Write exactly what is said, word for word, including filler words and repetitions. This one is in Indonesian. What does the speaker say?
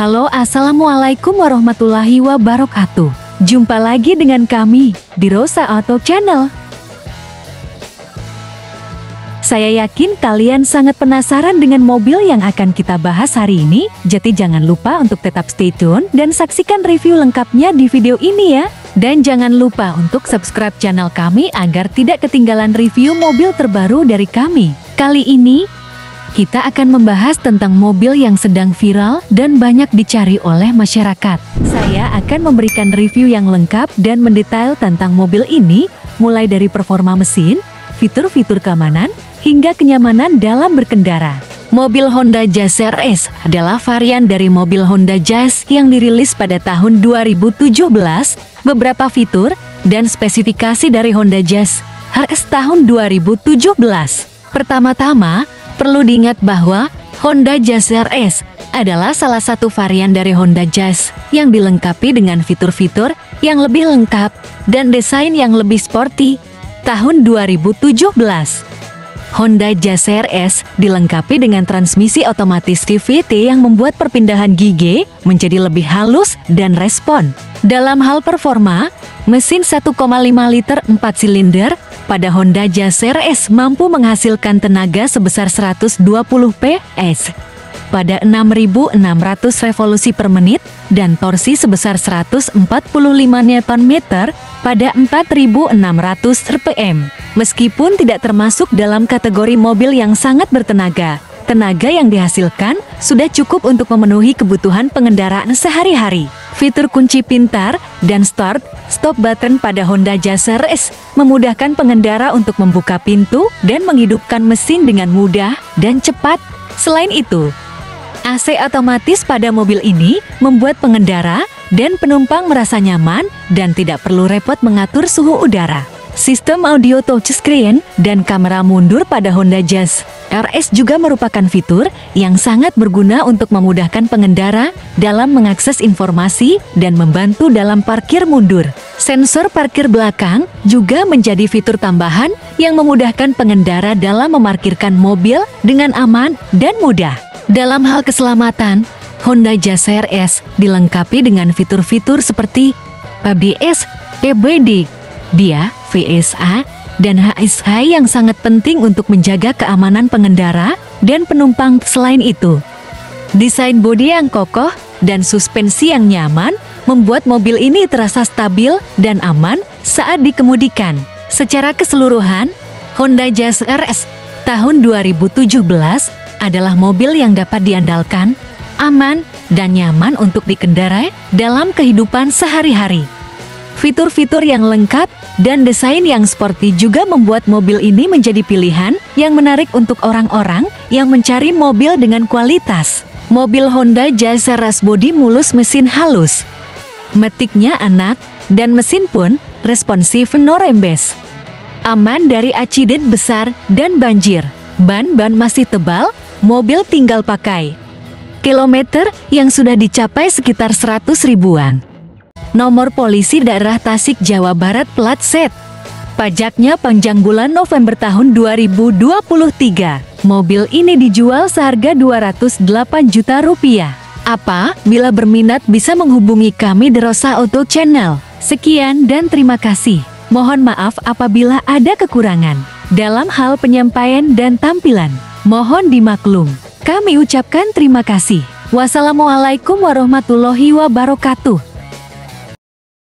Halo, assalamualaikum warahmatullahi wabarakatuh. Jumpa lagi dengan kami di Rosa Auto Channel. Saya yakin kalian sangat penasaran dengan mobil yang akan kita bahas hari ini, jadi jangan lupa untuk tetap stay tune dan saksikan review lengkapnya di video ini ya. Dan jangan lupa untuk subscribe channel kami agar tidak ketinggalan review mobil terbaru dari kami. Kali ini, kita akan membahas tentang mobil yang sedang viral dan banyak dicari oleh masyarakat. Saya akan memberikan review yang lengkap dan mendetail tentang mobil ini, mulai dari performa mesin, fitur-fitur keamanan, hingga kenyamanan dalam berkendara. Mobil Honda Jazz R S adalah varian dari mobil Honda Jazz yang dirilis pada tahun dua ribu tujuh belas. Beberapa fitur dan spesifikasi dari Honda Jazz R S tahun dua ribu tujuh belas. Pertama-tama, perlu diingat bahwa Honda Jazz R S adalah salah satu varian dari Honda Jazz yang dilengkapi dengan fitur-fitur yang lebih lengkap dan desain yang lebih sporty. Tahun dua ribu tujuh belas, Honda Jazz R S dilengkapi dengan transmisi otomatis C V T yang membuat perpindahan gigi menjadi lebih halus dan respon. Dalam hal performa, mesin satu koma lima liter empat silinder pada Honda Jazz R S mampu menghasilkan tenaga sebesar seratus dua puluh P S pada enam ribu enam ratus revolusi per menit dan torsi sebesar seratus empat puluh lima Newton meter pada empat ribu enam ratus R P M. Meskipun tidak termasuk dalam kategori mobil yang sangat bertenaga, tenaga yang dihasilkan sudah cukup untuk memenuhi kebutuhan pengendaraan sehari-hari. Fitur kunci pintar dan start-stop button pada Honda Jazz R S memudahkan pengendara untuk membuka pintu dan menghidupkan mesin dengan mudah dan cepat. Selain itu, A C otomatis pada mobil ini membuat pengendara dan penumpang merasa nyaman dan tidak perlu repot mengatur suhu udara. Sistem audio touchscreen dan kamera mundur pada Honda Jazz R S juga merupakan fitur yang sangat berguna untuk memudahkan pengendara dalam mengakses informasi dan membantu dalam parkir mundur. Sensor parkir belakang juga menjadi fitur tambahan yang memudahkan pengendara dalam memarkirkan mobil dengan aman dan mudah. Dalam hal keselamatan, Honda Jazz R S dilengkapi dengan fitur-fitur seperti A B S, E B D, D I A, V S A, dan H S H yang sangat penting untuk menjaga keamanan pengendara dan penumpang. Selain itu, desain bodi yang kokoh dan suspensi yang nyaman membuat mobil ini terasa stabil dan aman saat dikemudikan. Secara keseluruhan, Honda Jazz R S tahun dua ribu tujuh belas adalah mobil yang dapat diandalkan, aman, dan nyaman untuk dikendarai dalam kehidupan sehari-hari. Fitur-fitur yang lengkap dan desain yang sporty juga membuat mobil ini menjadi pilihan yang menarik untuk orang-orang yang mencari mobil dengan kualitas. Mobil Honda Jazz R S bodi mulus, mesin halus, metiknya enak, dan mesin pun responsif no rembes. Aman dari accident besar dan banjir. Ban-ban masih tebal, mobil tinggal pakai. Kilometer yang sudah dicapai sekitar seratus ribuan. Nomor polisi daerah Tasik, Jawa Barat, plat Z. Pajaknya panjang bulan November tahun dua ribu dua puluh tiga. Mobil ini dijual seharga dua ratus delapan juta rupiah. Apa? Bila berminat bisa menghubungi kami di Rosa Auto Channel. Sekian dan terima kasih. Mohon maaf apabila ada kekurangan dalam hal penyampaian dan tampilan. Mohon dimaklum. Kami ucapkan terima kasih. Wassalamualaikum warahmatullahi wabarakatuh.